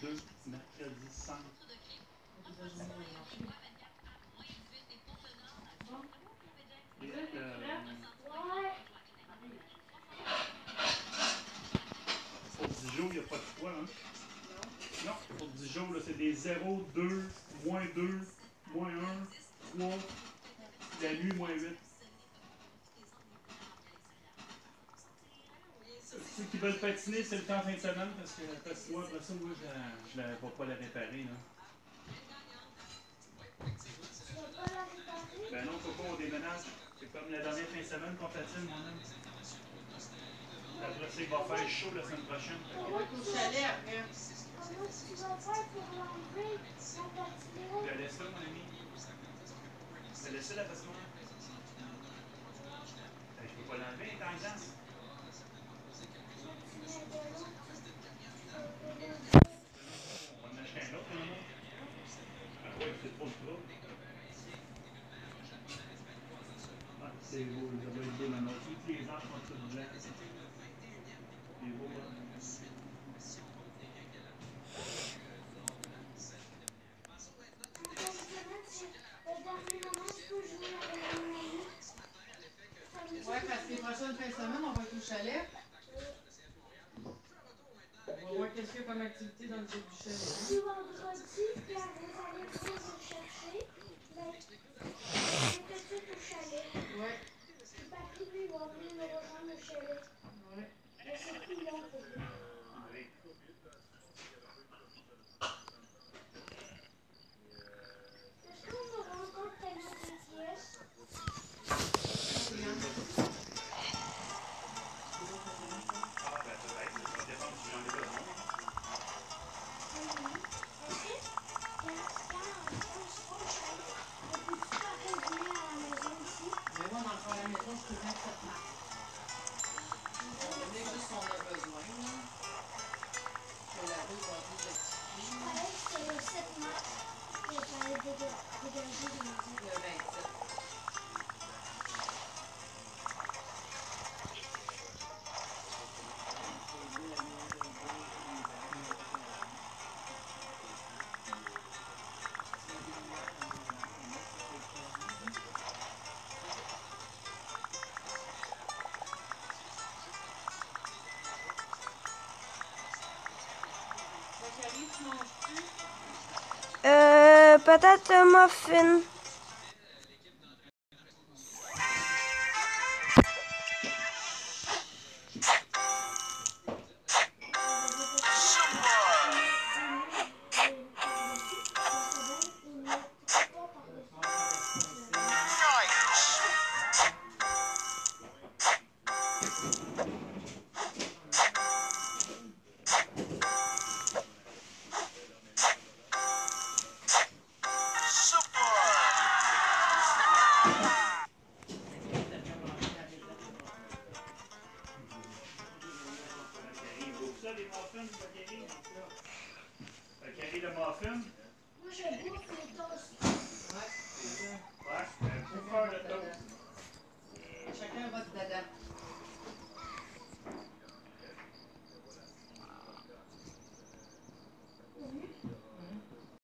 2, mercredi 5. Pour Dijon, il n'y a pas de froid, hein? Non, pour Dijon, c'est des 0, 2, moins 2, moins 1, 3, la nuit, moins 8. Ceux qui veulent patiner, c'est le temps en fin de semaine parce que la patinoire, après ça, moi, je ne vais pas la réparer. Là. Ben non, faut pas, on déménage. C'est comme la dernière fin de semaine qu'on patine, mon homme. Après ça, il va faire chaud la semaine prochaine. On va au chalet après. Comment tu vas faire pour l'enlever, la patinoire? Je la laisse là, mon ami. Je la laisse là, la patinoire. Ben, je peux pas l'enlever, elle est en glace. On va en acheter un autre, maman. Ah oui, c'est trop le trop. Ah, c'est beau, ça va être beau, maman. Toutes les arbres sont toutes blancs. C'est beau, hein? Ouais, parce que les prochaines fins de semaine, on va être au chalet. On va voir qu'est-ce qu'il y a comme activité dans le du chalet. Du vendredi, quand vous allez venir me chercher, c'est tout de suite au chalet. Ouais. Le papy, lui, va venir me rejoindre au chalet. Ouais. Mais c'est plus long pour lui. Est-ce qu'on aura encore tellement de pièces? Mais moi, dans le fond, à la maison, je peux mettre cette marque. On est juste qu'on a besoin, là. Que la route va plus rectifier. Je croyais que c'était le 7 mars que j'allais dégager de maison. Le 27. Peut-être un muffin. Carré de muffin. Moi, je bouffe les toasts. Ouais, c'est ça. Ouais, un bouffeur de toast.